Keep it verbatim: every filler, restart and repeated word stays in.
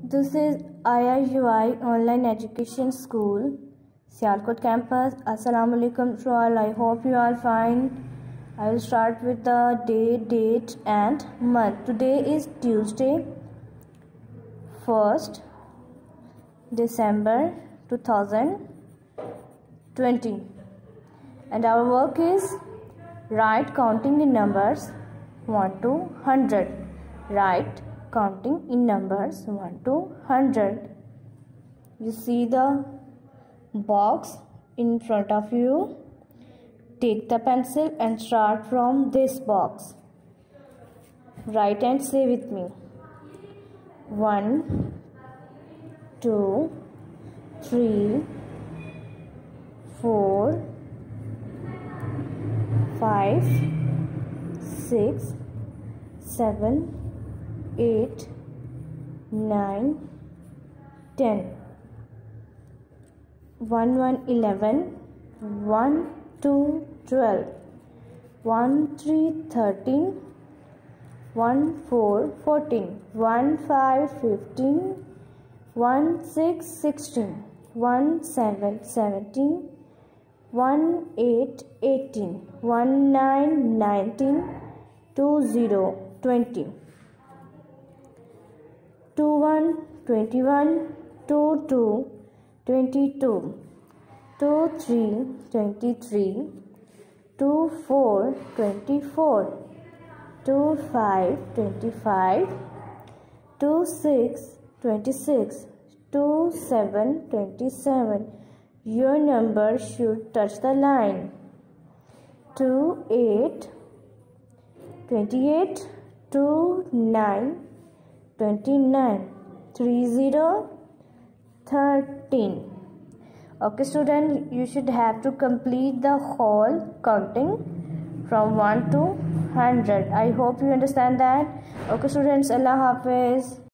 This is I I U I Online Education School, Sialkot campus. Assalamu alaikum to all. I hope you are fine. I will start with the day, date and month. Today is Tuesday, first December two thousand twenty, and our work is write counting the numbers one to one hundred. Write counting in numbers one to one hundred. You see the box in front of you. Take the pencil and start from this box. Write and say with me. one, two, three, four, five, six, seven, eight, nine, ten. one, one, eleven. one, two, twelve. one, three, thirteen. one, four, fourteen. one, five, fifteen. one, six, sixteen. one, seven, seventeen. one, eight, eighteen. one, nine, nineteen. two, zero, twenty. two, one, twenty-one. two, two, twenty-two. two, three, twenty-three. two, four, twenty-four. two, five, twenty-five. two, six, twenty-six. two, seven, twenty-seven. Your number should touch the line. two, eight, twenty-eight. two, nine, twenty-nine. three, zero, thirteen. Okay student, you should have to complete the whole counting from one to one hundred. I hope you understand that. Okay students, Allah Hafiz.